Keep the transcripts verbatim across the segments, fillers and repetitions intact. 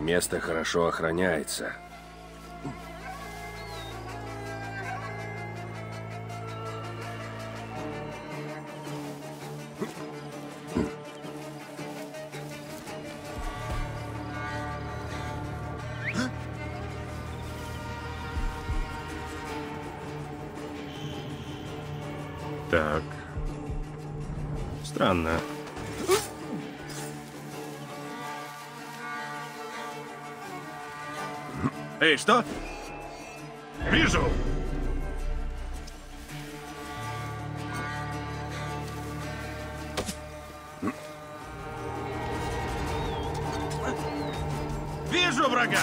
Место хорошо охраняется. Так. Странно. Эй, что? Вижу! Вижу врага!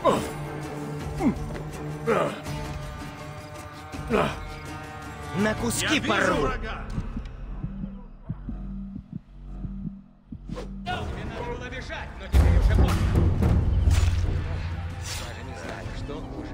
На куски Я вижу порву. врага! Тебе надо было бежать, но теперь уже поздно. Даже не знаю, что хуже.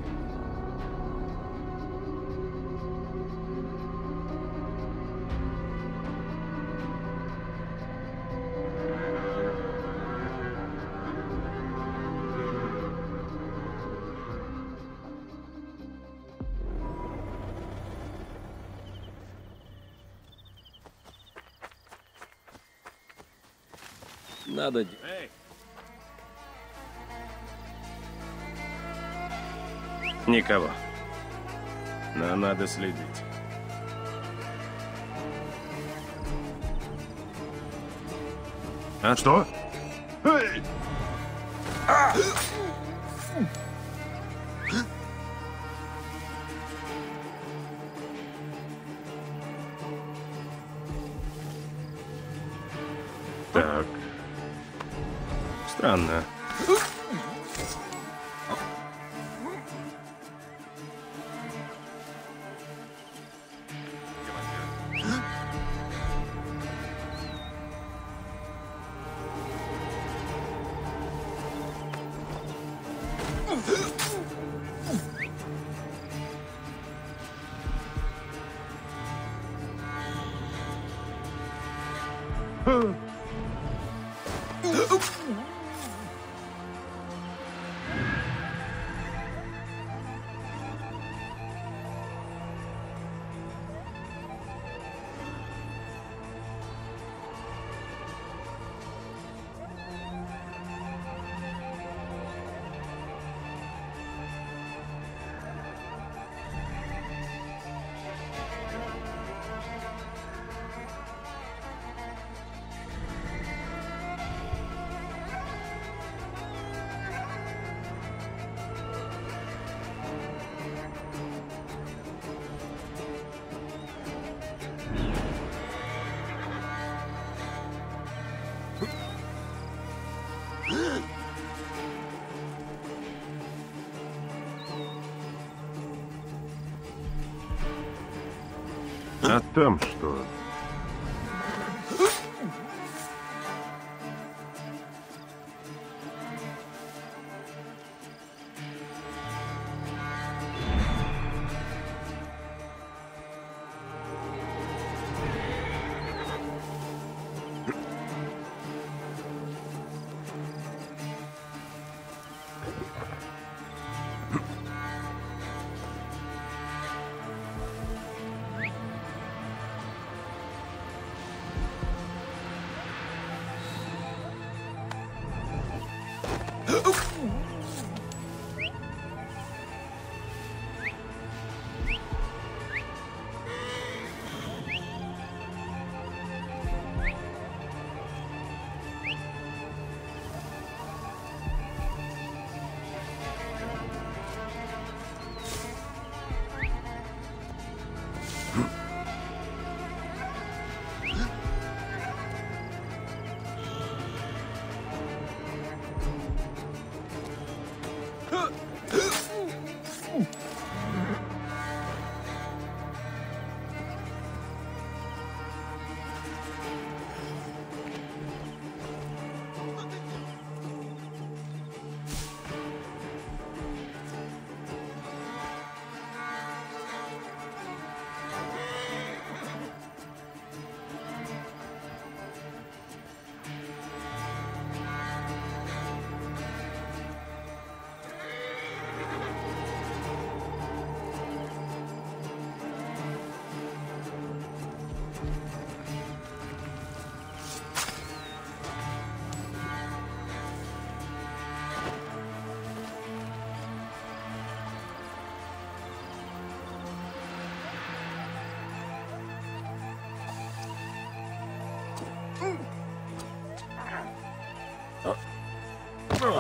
Надо... Эй, Никого. Но надо следить. а что? Эй! Так. Странно. А там что?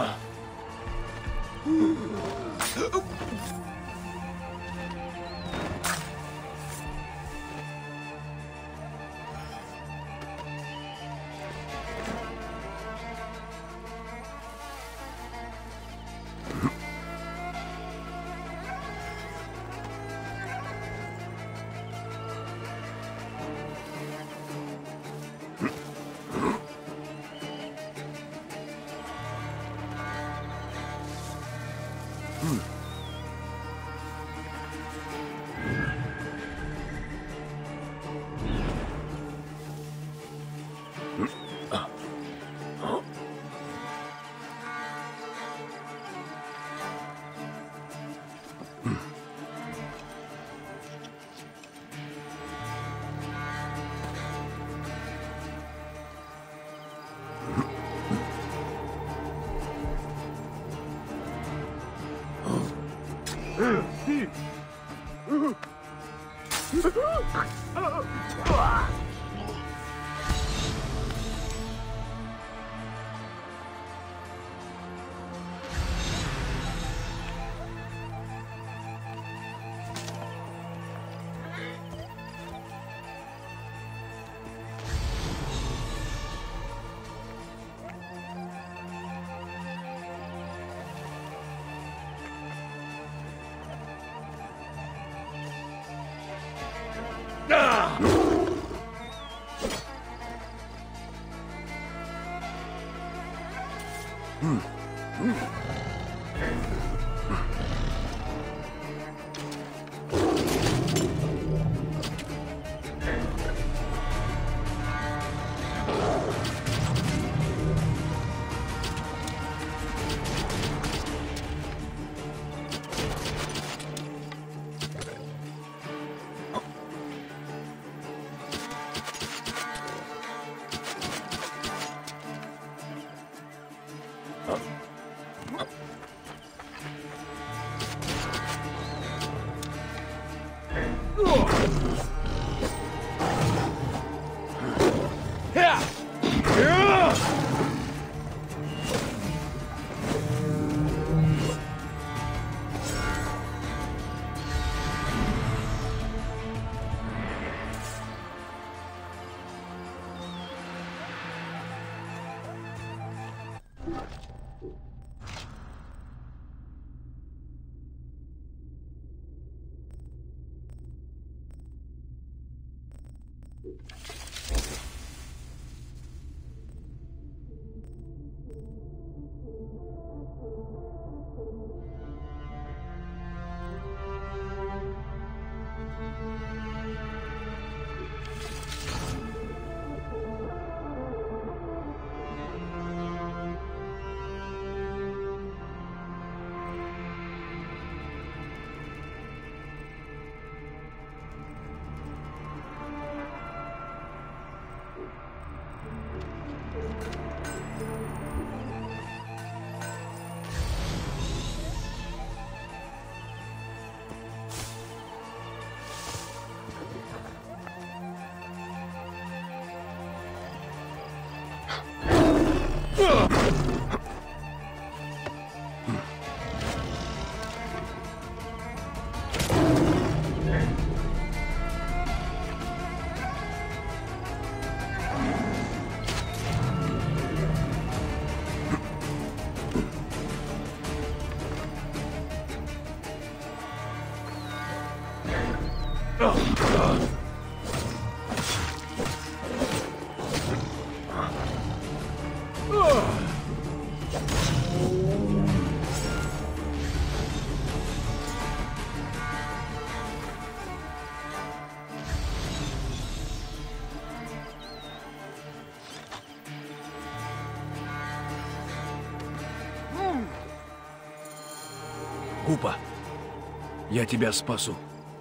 Купа, я тебя спасу.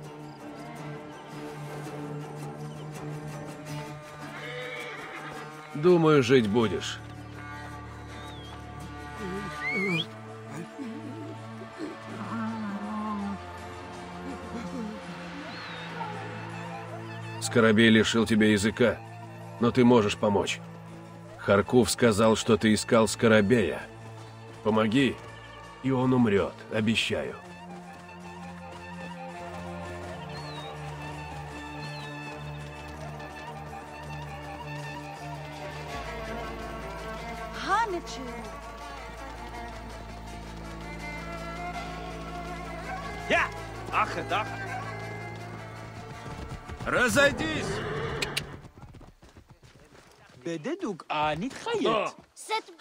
Думаю, жить будешь. Скоробей лишил тебя языка, но ты можешь помочь. Харкув сказал, что ты искал Скоробея. Помоги, и он умрет, обещаю. Я! Ах, да. Разойдись! بددوك آني تخيط Cette...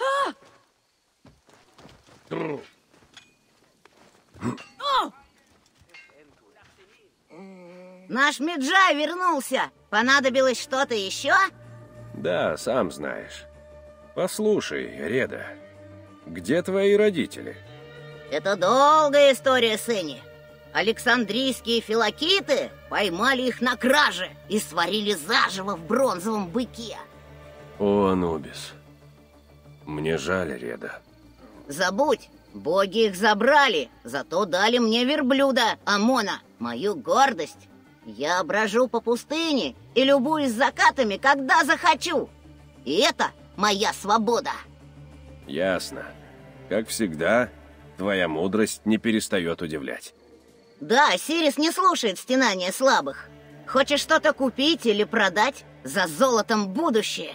Наш Меджай вернулся. Понадобилось что-то еще? Да, сам знаешь. Послушай, Реда, где твои родители? Это долгая история, Сенни. Александрийские филакиты поймали их на краже и сварили заживо в бронзовом быке. О, Анубис. Мне жаль, Реда. Забудь, боги их забрали, зато дали мне верблюда, Амона, мою гордость. Я брожу по пустыне и любуюсь закатами, когда захочу. И это моя свобода. Ясно. Как всегда, твоя мудрость не перестает удивлять. Да, Сирис не слушает стенания слабых. Хочешь что-то купить или продать? За золотом будущее.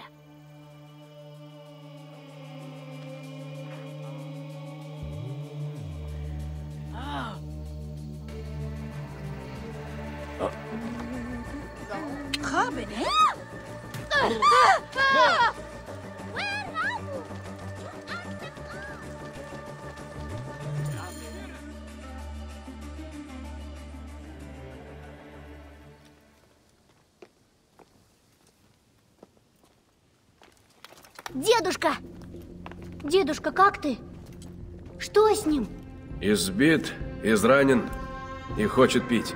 Дедушка! Дедушка, как ты? Что с ним? Избит, изранен и хочет пить.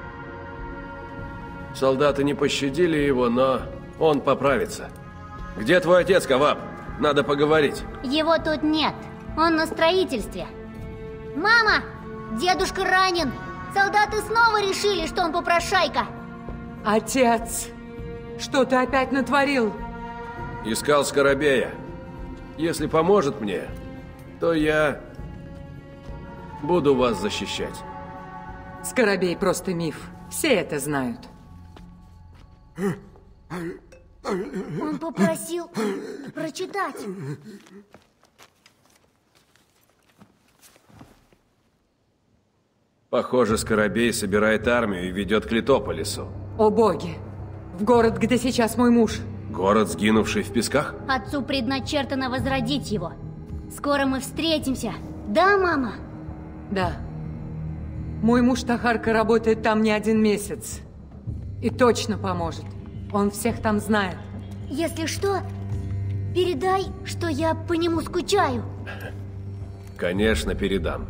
Солдаты не пощадили его, но он поправится. Где твой отец, Каваб? Надо поговорить. Его тут нет. Он на строительстве. Мама! Дедушка ранен! Солдаты снова решили, что он попрошайка. Отец, что ты опять натворил? Искал Скоробея. Если поможет мне, то я буду вас защищать. Скоробей просто миф. Все это знают. Он попросил прочитать. Похоже, Скоробей собирает армию и ведет к Литополису. О боги! В город, где сейчас мой муж. Город, сгинувший в песках? Отцу предначертано возродить его. Скоро мы встретимся. Да, мама? Да. Мой муж Тахарка работает там не один месяц. И точно поможет. Он всех там знает. Если что, передай, что я по нему скучаю. Конечно, передам.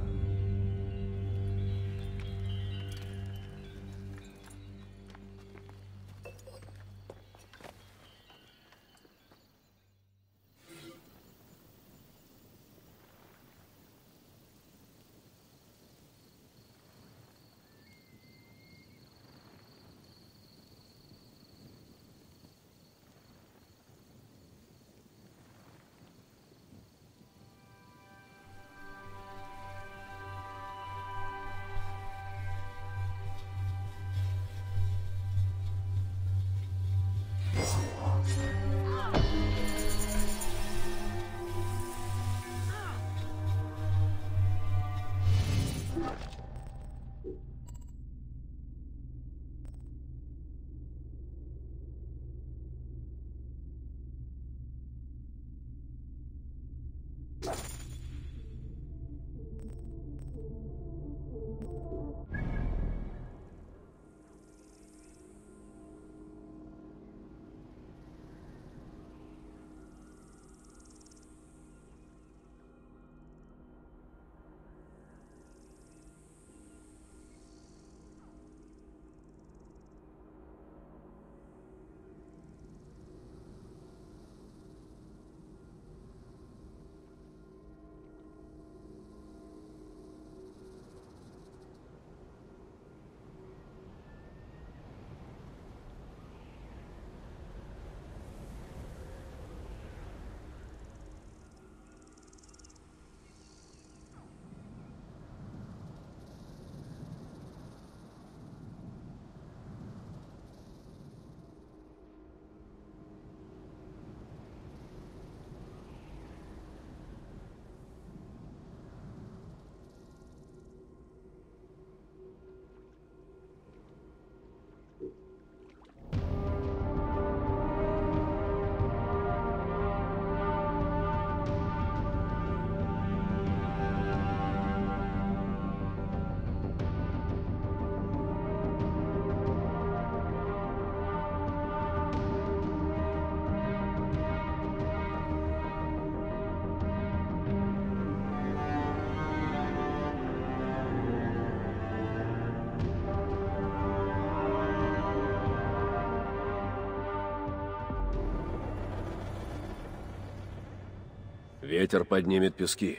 Ветер поднимет пески.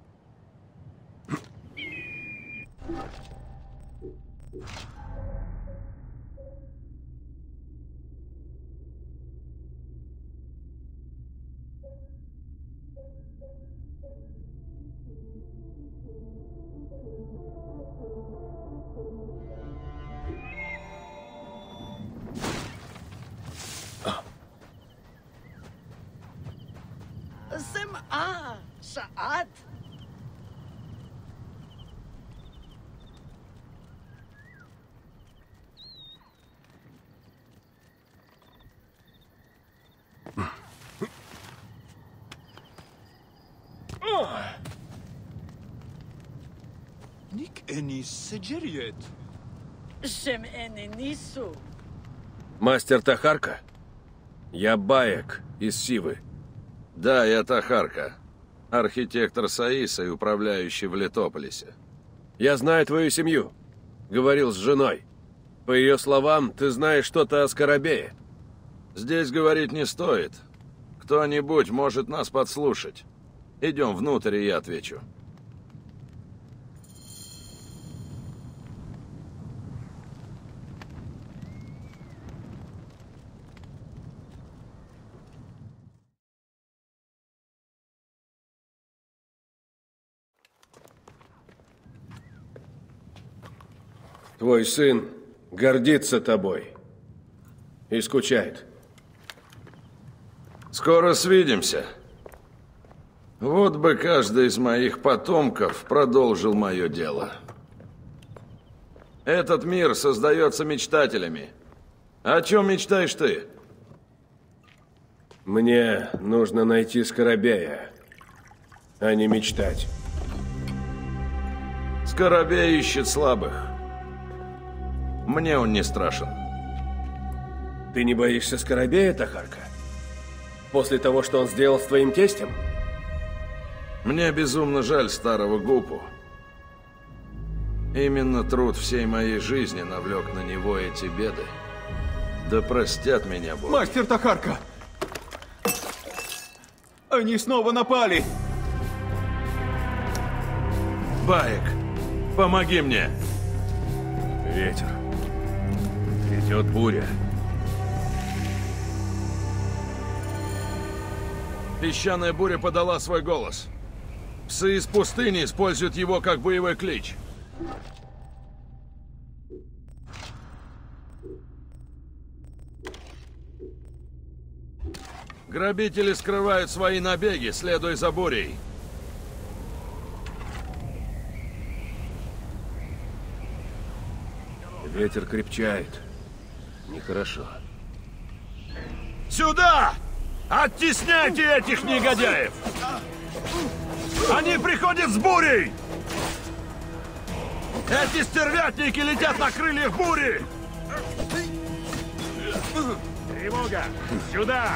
سمعة سعاد نيك اني سجريت شم اني نيسو. Мастер Тахарка? Я Баек из Сивы. Да, я Тахарка. Архитектор Саиса и управляющий в Летополисе. Я знаю твою семью. Говорил с женой. По ее словам, ты знаешь что-то о Скоробее. Здесь говорить не стоит. Кто-нибудь может нас подслушать. Идем внутрь, и я отвечу. Твой сын гордится тобой и скучает. Скоро свидимся. Вот бы каждый из моих потомков продолжил мое дело. Этот мир создается мечтателями. О чем мечтаешь ты? Мне нужно найти Скоробея, а не мечтать. Скоробей ищет слабых. Мне он не страшен. Ты не боишься Скоробея, Тахарка? После того, что он сделал с твоим тестем? Мне безумно жаль старого Гупу. Именно труд всей моей жизни навлек на него эти беды. Да простят меня Бог. Мастер Тахарка! Они снова напали! Баек, помоги мне! Ветер. Идет буря. Песчаная буря подала свой голос. Псы из пустыни используют его как боевой клич. Грабители скрывают свои набеги, следуя за бурей. Ветер крепчает. Нехорошо. Сюда! Оттесняйте этих негодяев! Они приходят с бурей! Эти стервятники летят на крыльях бури! Тревога! Сюда!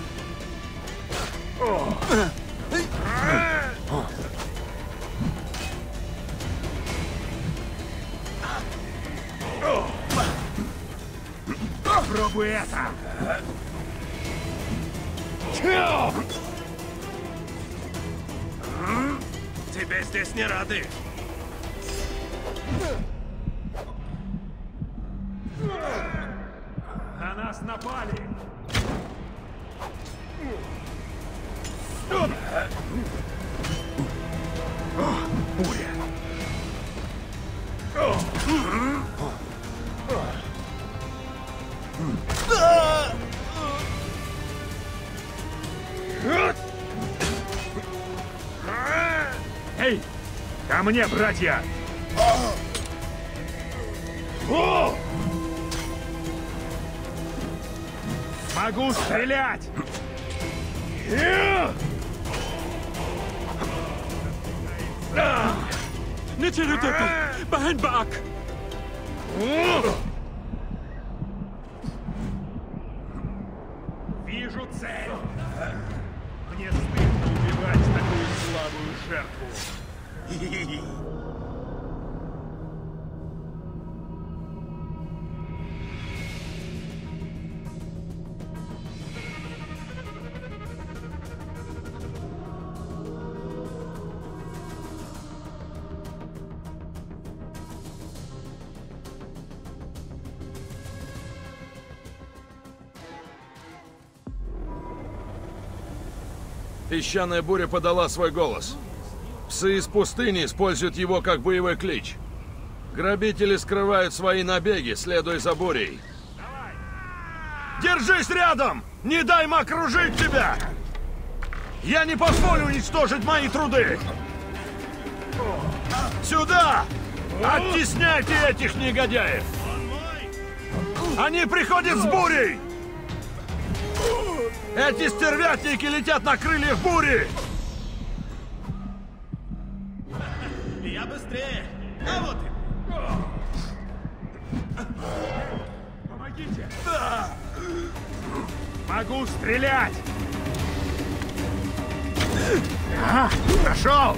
Попробуй это! Тебе здесь не рады! На нас напали! Буря! Эй! Ко мне, братья! Могу стрелять! Вижу цель! Мне стыдно убивать такую слабую жертву. Песчаная буря подала свой голос. Псы из пустыни используют его как боевой клич. Грабители скрывают свои набеги, следуя за бурей. Держись рядом! Не дай им окружить тебя! Я не позволю уничтожить мои труды! Сюда! Оттесняйте этих негодяев! Они приходят с бурей! Эти стервятники летят на крыльях бури! Я быстрее! А вот и... Помогите! Могу стрелять! Ага, прошел!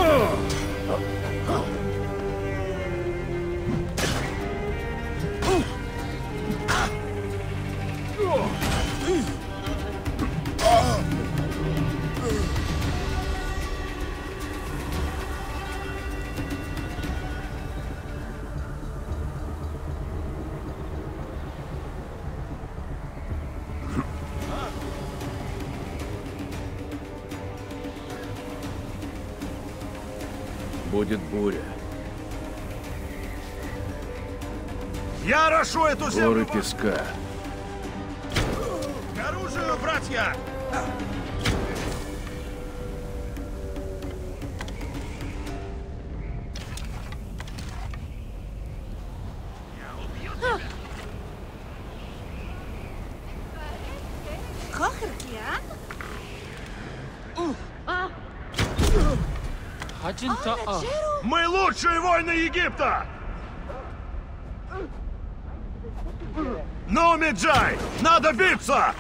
Будет буря. Я рошу эту землю! Горы песка. К оружию, братья! Мы лучшие воины Египта! Ну, Меджай, надо биться!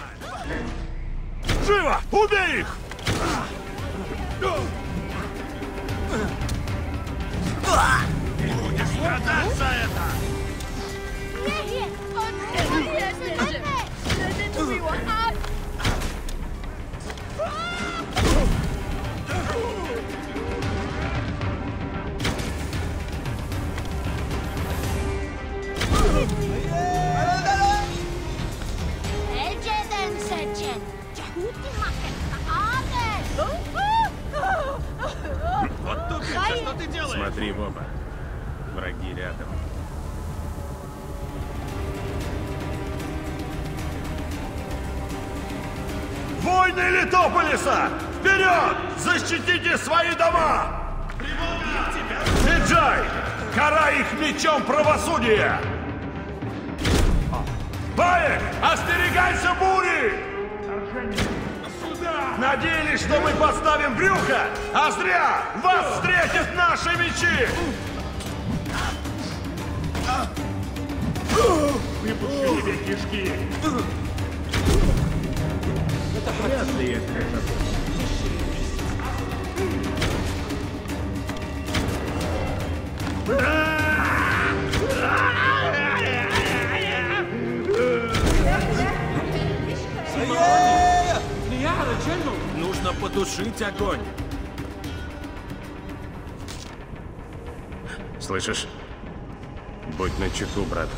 Живо! Убей их! Ты будешь страдать за это! Вот тут что ты делаешь? Смотри в оба. Враги рядом. Войны Литополиса! Вперед! Защитите свои дома! Меджай! Карай их мечом правосудия! Баек! Остерегайся бури! Надеялись, что мы подставим брюхо, а зря! Вас встретят наши мечи! Выпущу тебе кишки! Это вряд ли это. Нужно потушить огонь. Слышишь? Будь начеку, брат.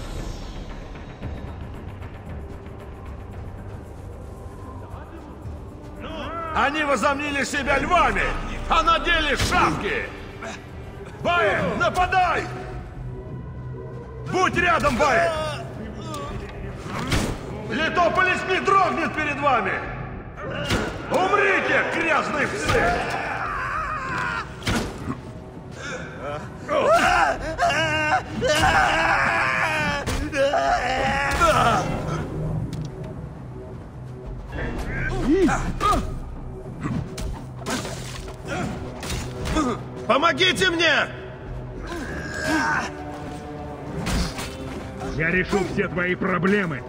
Они возомнили себя львами, а на деле шавки! Баек, нападай! Будь рядом, Баек! Литополис не дрогнет перед вами! Умрите, грязные псы! Помогите мне! Я решу все твои проблемы.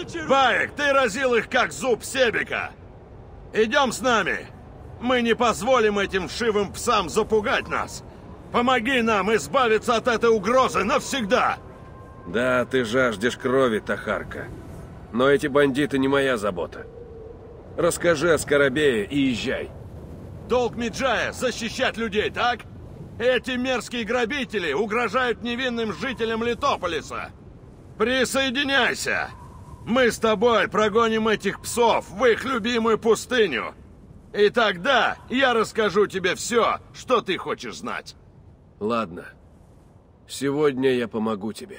Баек, ты разил их как зуб Себека! Идем с нами! Мы не позволим этим вшивым псам запугать нас! Помоги нам избавиться от этой угрозы навсегда! Да, ты жаждешь крови, Тахарка. Но эти бандиты не моя забота. Расскажи о Скоробее и езжай. Долг Меджая — защищать людей, так? Эти мерзкие грабители угрожают невинным жителям Литополиса. Присоединяйся! Мы с тобой прогоним этих псов в их любимую пустыню. И тогда я расскажу тебе все, что ты хочешь знать. Ладно. Сегодня я помогу тебе.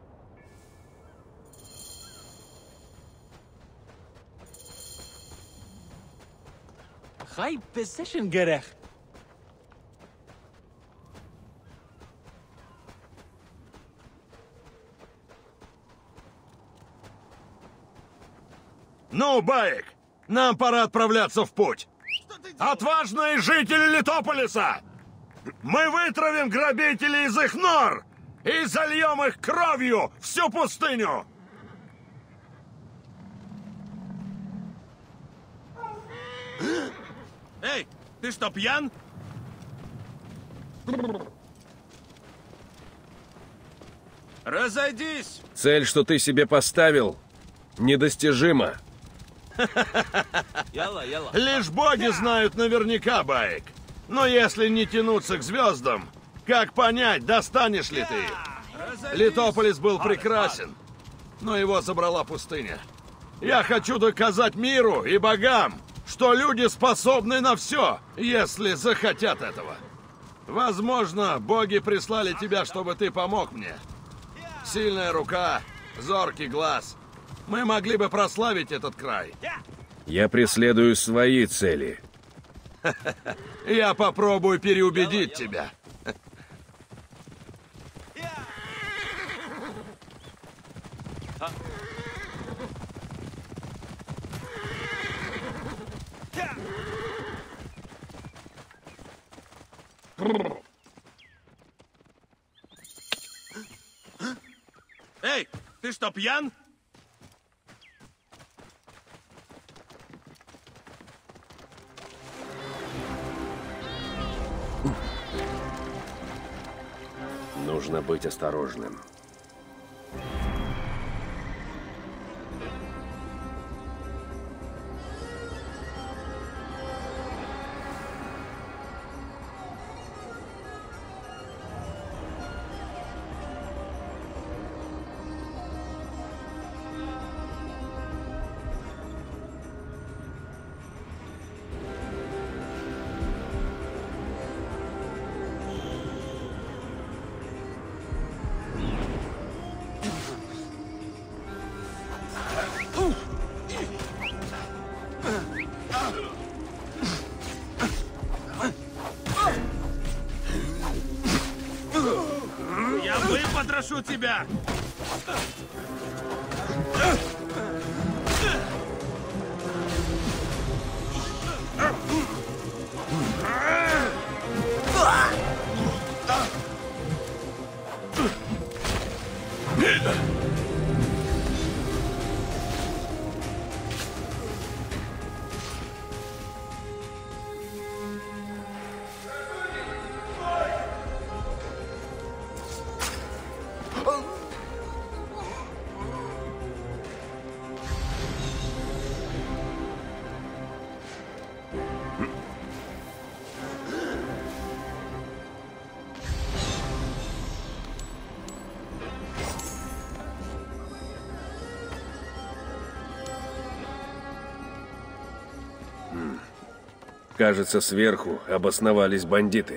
Хай position gerecht. Ну, Баек, нам пора отправляться в путь. Отважные жители Литополиса! Мы вытравим грабителей из их нор и зальем их кровью всю пустыню! Эй, ты что, пьян? Разойдись! Цель, что ты себе поставил, недостижима. Лишь боги знают наверняка, Баек. Но если не тянуться к звездам, как понять, достанешь ли ты? Литополис был прекрасен, но его забрала пустыня. Я хочу доказать миру и богам, что люди способны на все, если захотят этого. Возможно, боги прислали тебя, чтобы ты помог мне. Сильная рука, зоркий глаз. Мы могли бы прославить этот край. Я преследую свои цели. Я попробую переубедить тебя. Эй, ты что, пьян? Нужно быть осторожным. Я выпотрошу тебя! Кажется, сверху обосновались бандиты.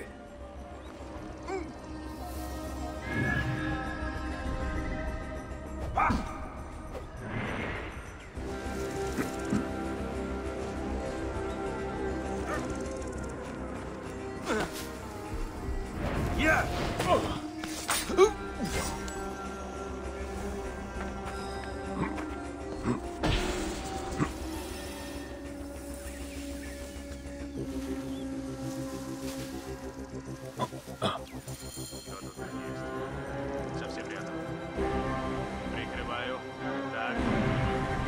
Совсем рядом. Прикрываю. Так.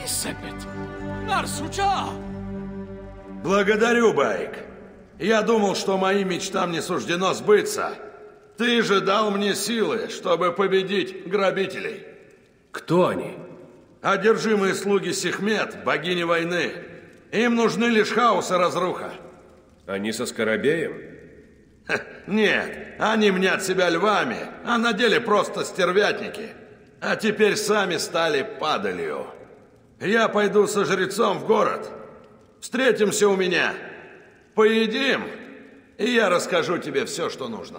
Благодарю, Байк. Я думал, что моим мечтам не суждено сбыться. Ты же дал мне силы, чтобы победить грабителей. Кто они? Одержимые слуги Сихмет, богини войны. Им нужны лишь хаос и разруха. Они со Скоробеем? Ха, нет, они мнят себя львами, а на деле просто стервятники. А теперь сами стали падалью. Я пойду со жрецом в город. Встретимся у меня. Поедим, и я расскажу тебе все, что нужно.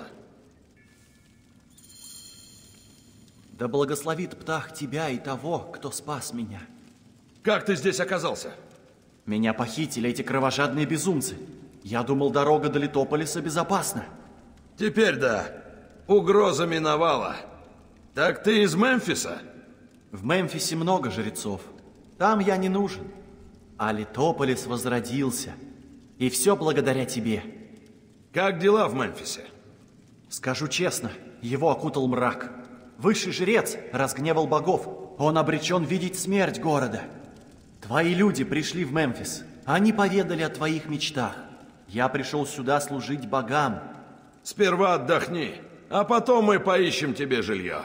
Да благословит Птах тебя и того, кто спас меня. Как ты здесь оказался? Меня похитили эти кровожадные безумцы. Я думал, дорога до Литополиса безопасна. Теперь да. Угроза миновала. Так ты из Мемфиса? В Мемфисе много жрецов. Там я не нужен. А Литополис возродился. И все благодаря тебе. Как дела в Мемфисе? Скажу честно, его окутал мрак. Высший жрец разгневал богов. Он обречен видеть смерть города. Твои люди пришли в Мемфис. Они поведали о твоих мечтах. Я пришел сюда служить богам. Сперва отдохни, а потом мы поищем тебе жилье.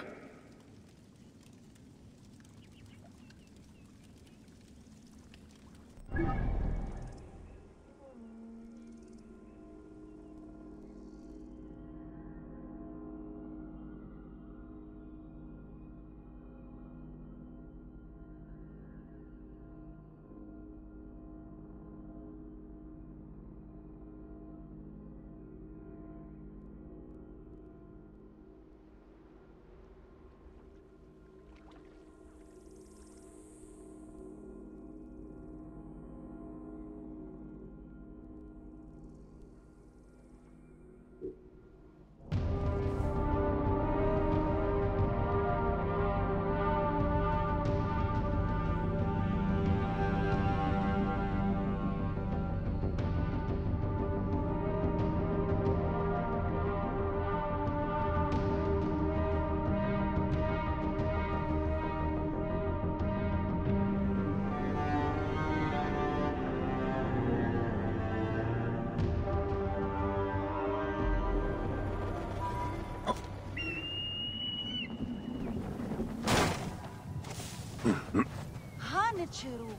Ханечеру.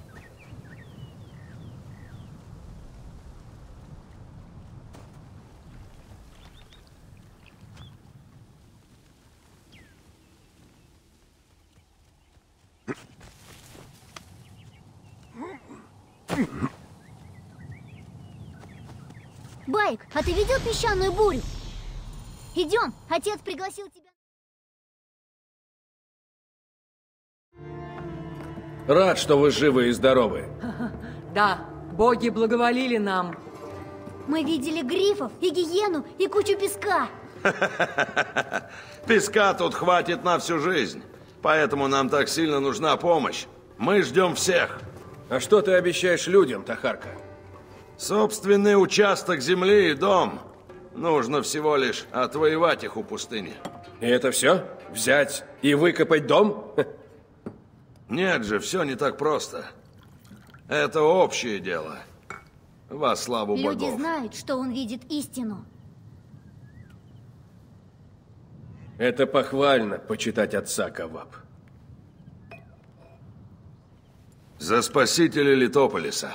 Байк, а ты видел песчаную бурю? Идем, отец пригласил тебя. Рад, что вы живы и здоровы. Да, боги благоволили нам. Мы видели грифов и гиену и кучу песка. Песка тут хватит на всю жизнь. Поэтому нам так сильно нужна помощь. Мы ждем всех. А что ты обещаешь людям, Тахарка? Собственный участок земли и дом. Нужно всего лишь отвоевать их у пустыни. И это все? Взять и выкопать дом? Нет же, все не так просто. Это общее дело. Во славу богов. Люди знают, что он видит истину. Это похвально, почитать отца, Каваб. За спасителя Литополиса.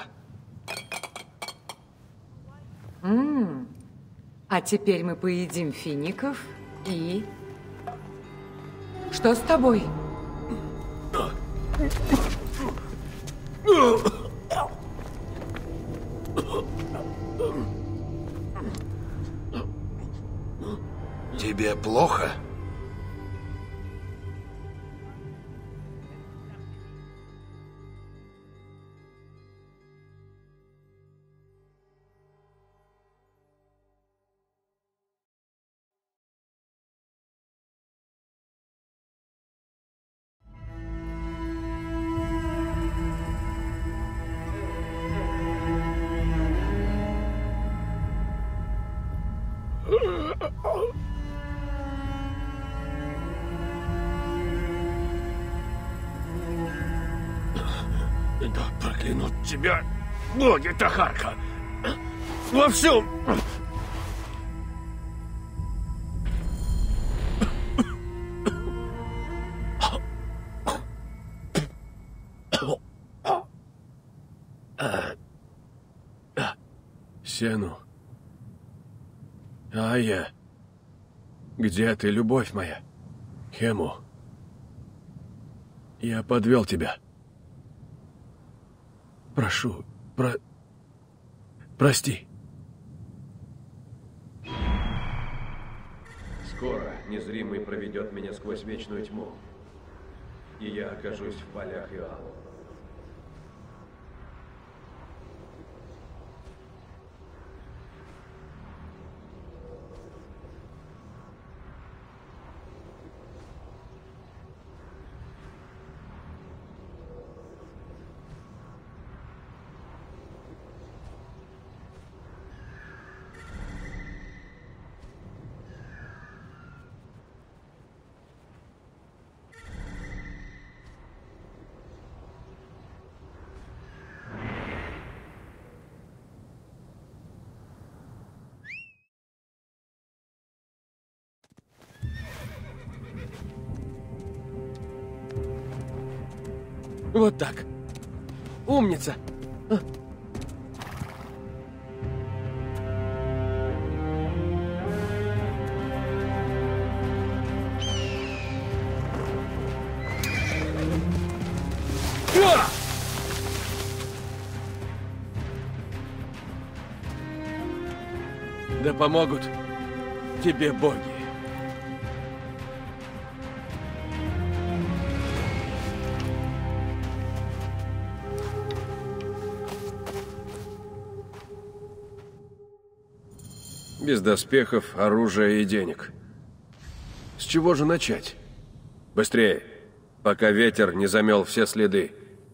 М-м. А теперь мы поедим фиников и... Что с тобой? Тебе плохо? Да проклянут тебя боги, Тахарка! Во всем! Сену. Ая. Где ты, любовь моя? Хему. Я подвел тебя. Прошу, про... прости. Скоро незримый проведет меня сквозь вечную тьму, и я окажусь в полях Иоанна. Вот так. Умница. А. А! Да помогут тебе боги. Без доспехов, оружия и денег. С чего же начать? Быстрее, пока ветер не замел все следы.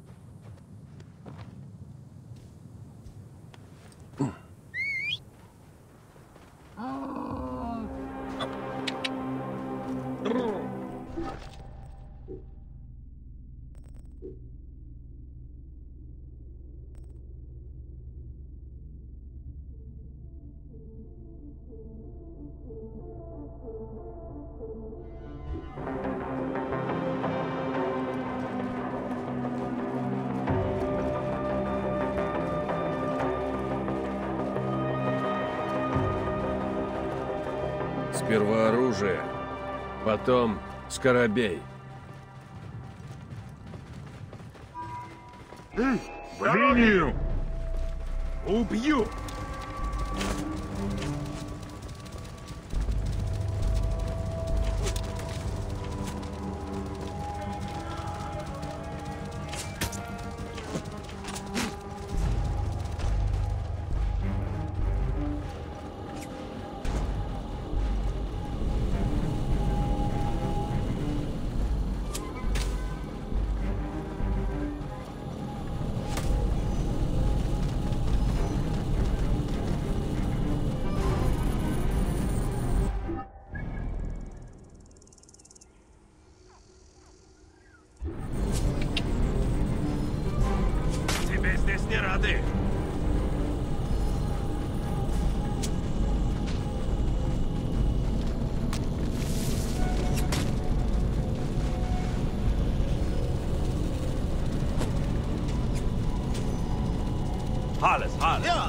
Сперва оружие, потом скоробей. В линию! Убью! Тебе здесь не рады. Alles, alles. Ja.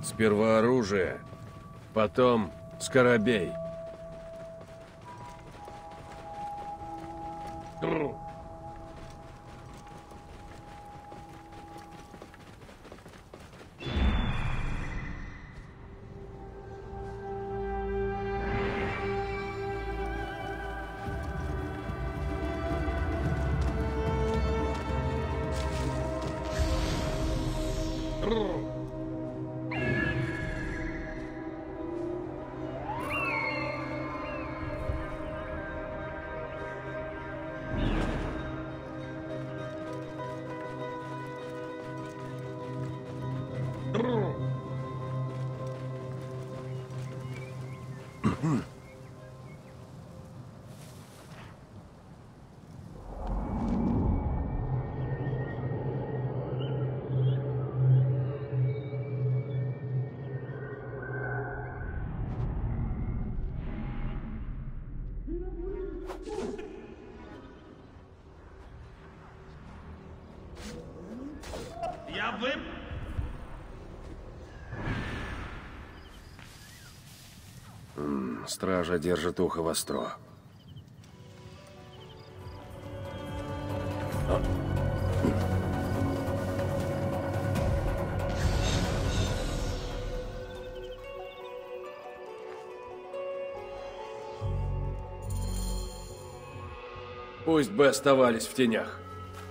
Сперва оружие, потом скоробей. Я вы... М, Стража держит ухо востро. Пусть бы оставались в тенях.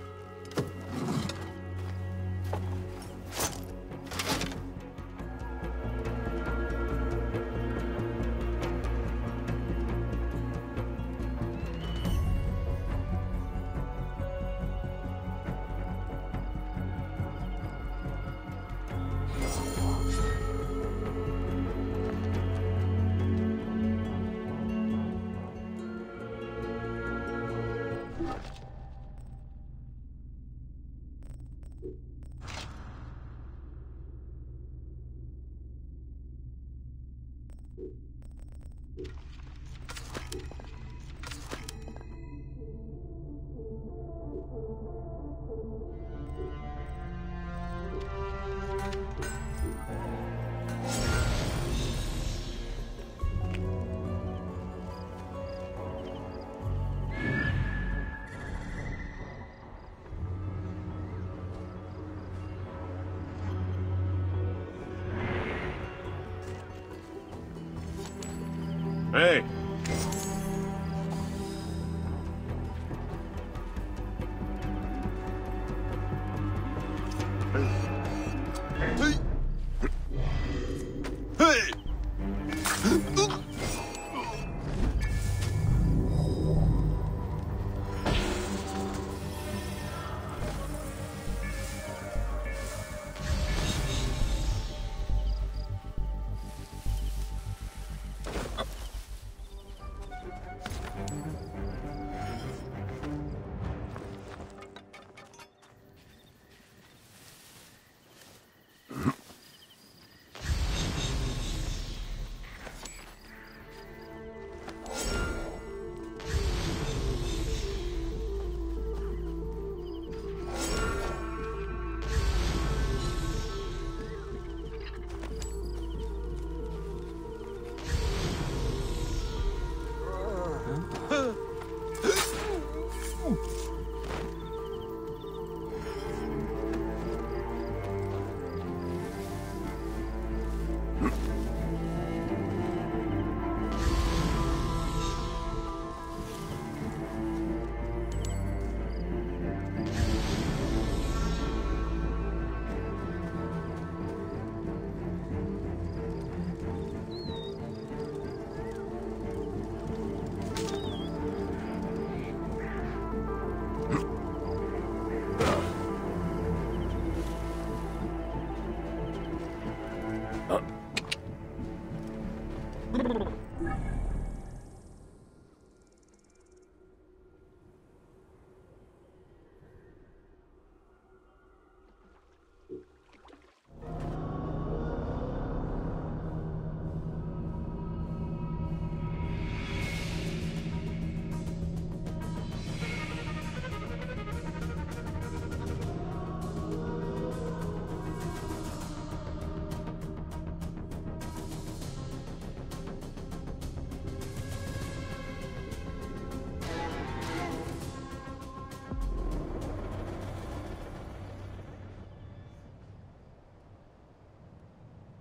Эй!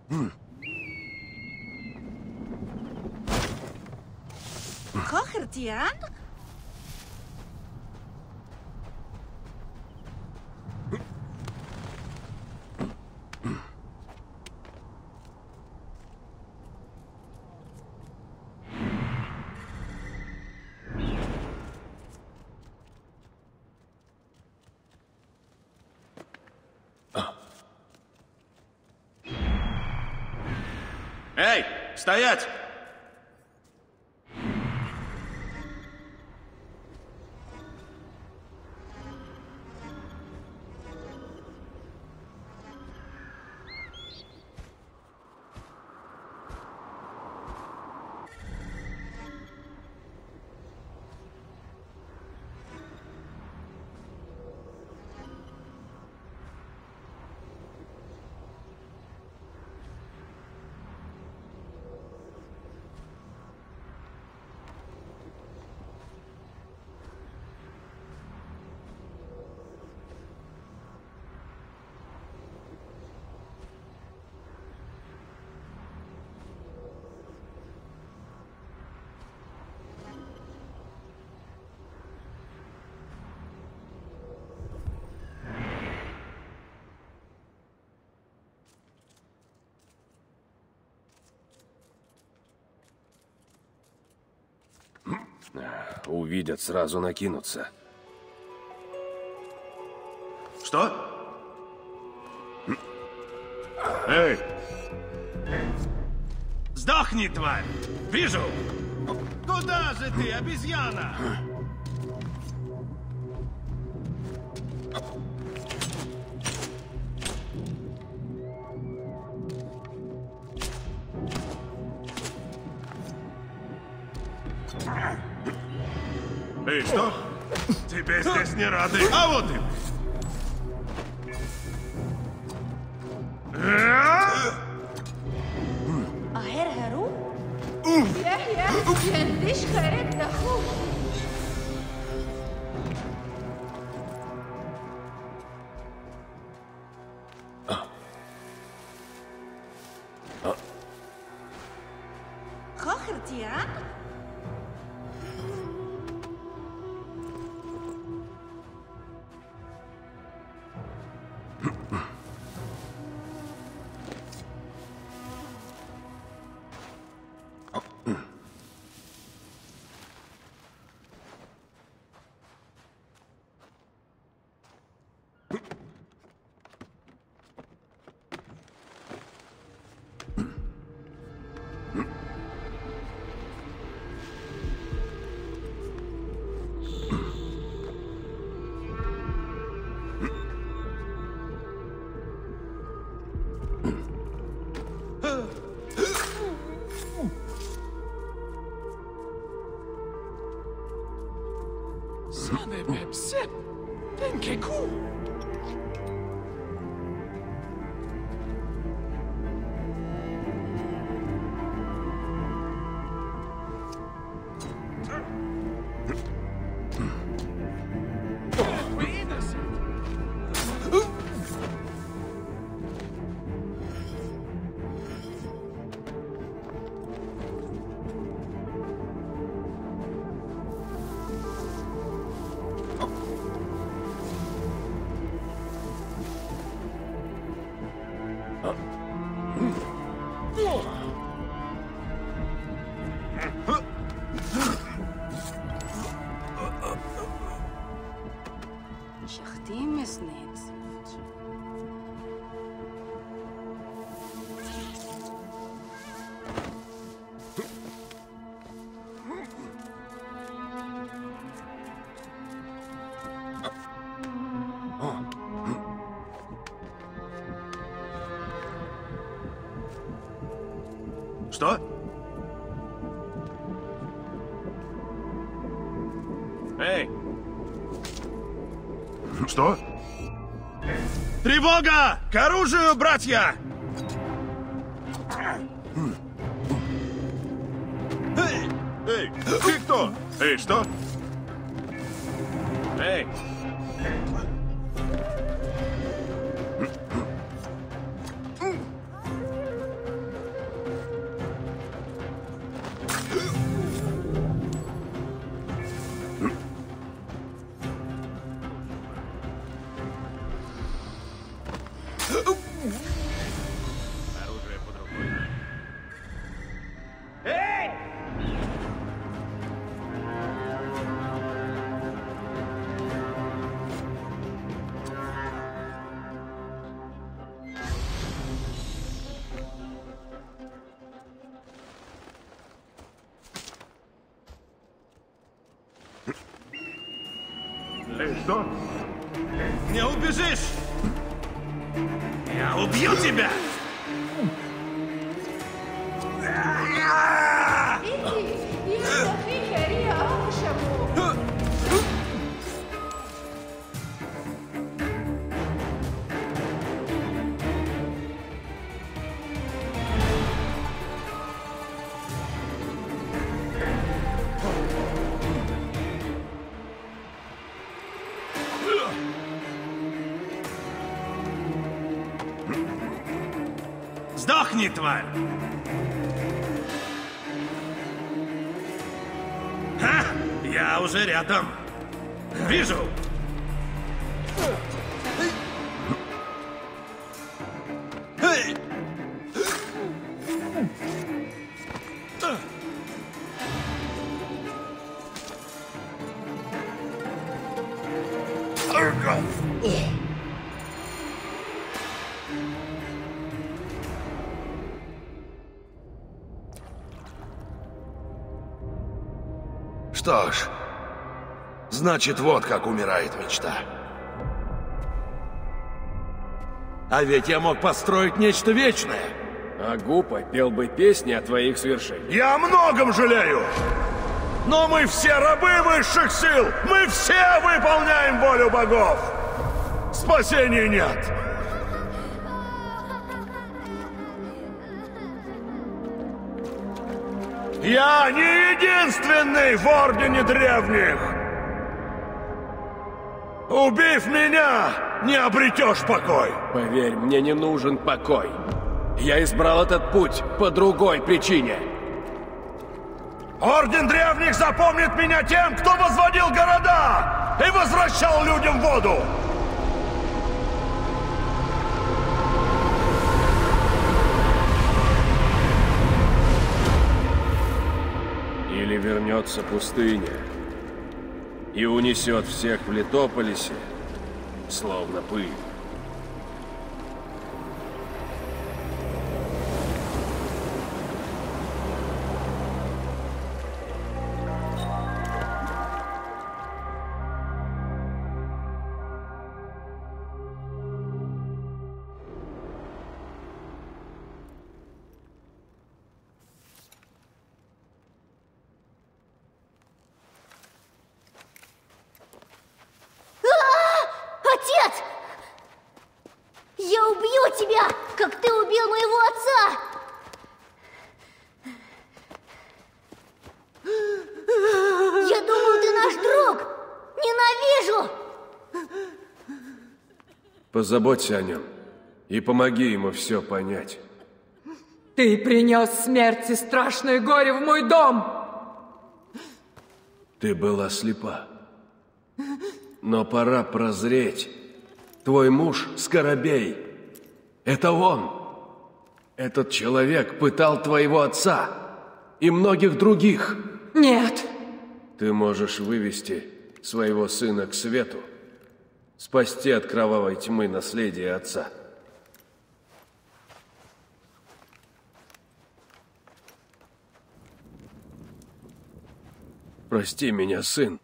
Kochertian? Эй, стоять! Увидят, сразу накинутся. Что? Эй! Сдохни, тварь! Вижу! Куда же ты, обезьяна? Эй, что? Тебе здесь не рады. А вот и... Aher Haru? Yahya, kendiş hayret dahu. Kochertian? Sane Bepsep! Denke ku! Shachtim is niks. Что? Эй! Что? Тревога! К оружию, братья! Эй! Эй! Ты кто? Эй, что? Эй! Эй, что? Не убежишь! Я убью тебя! Сдохни, тварь! Ха! Я уже рядом. Вижу! Что ж, значит, вот как умирает мечта. А ведь я мог построить нечто вечное. А Гупа пел бы песни о твоих свершениях. Я о многом жалею. Но мы все рабы высших сил. Мы все выполняем волю богов. Спасения нет. Я не единственный в Ордене Древних! Убив меня, не обретешь покой! Поверь, мне не нужен покой. Я избрал этот путь по другой причине. Орден Древних запомнит меня тем, кто возводил города и возвращал людям воду! Или вернется пустыня и унесет всех в Литополисе, словно пыль. Отец! Я убью тебя, как ты убил моего отца! Я думал, ты наш друг! Ненавижу! Позаботься о нем и помоги ему все понять. Ты принес смерть и страшное горе в мой дом! Ты была слепа. Но пора прозреть. Твой муж Скоробей. Это он. Этот человек пытал твоего отца и многих других. Нет. Ты можешь вывести своего сына к свету, спасти от кровавой тьмы наследие отца. Прости меня, сын.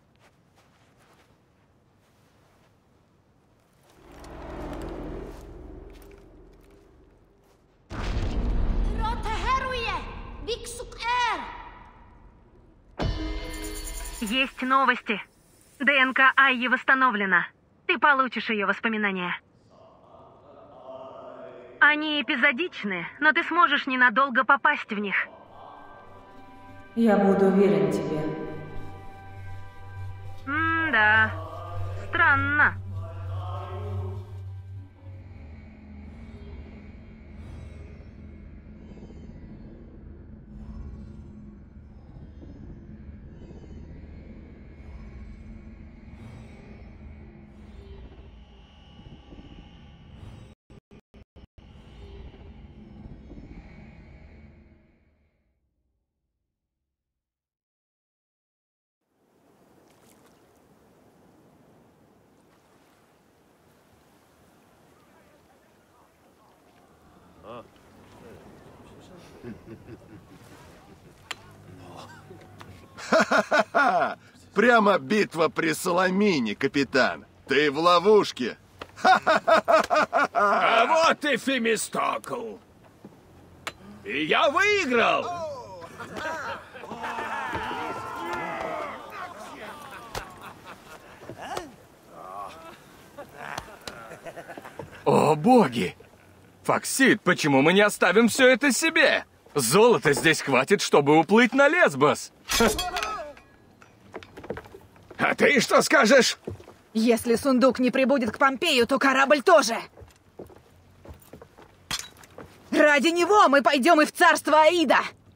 Есть новости. ДНК Айи восстановлена. Ты получишь ее воспоминания. Они эпизодичны, но ты сможешь ненадолго попасть в них. Я буду верен тебе. М-да. Странно. Прямо битва при Соломине, капитан. Ты в ловушке. А вот и Фемистокл. И я выиграл. О, боги! Фоксит, почему мы не оставим все это себе? Золота здесь хватит, чтобы уплыть на Лесбос. А ты что скажешь? Если сундук не прибудет к Помпею, то корабль тоже. Ради него мы пойдем и в царство Аида.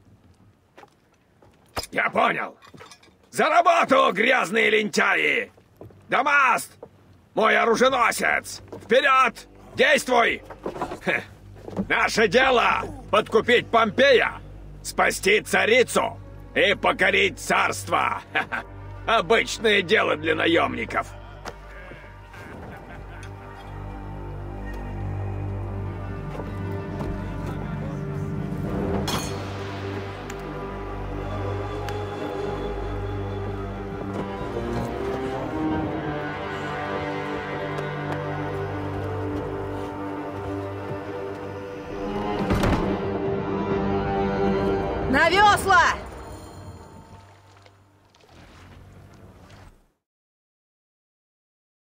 Я понял. За работу, грязные лентяи! Дамаст, мой оруженосец! Вперед! Действуй! Хе. Наше дело — подкупить Помпея, спасти царицу и покорить царство. Ха-ха. Обычное дело для наемников. На весла!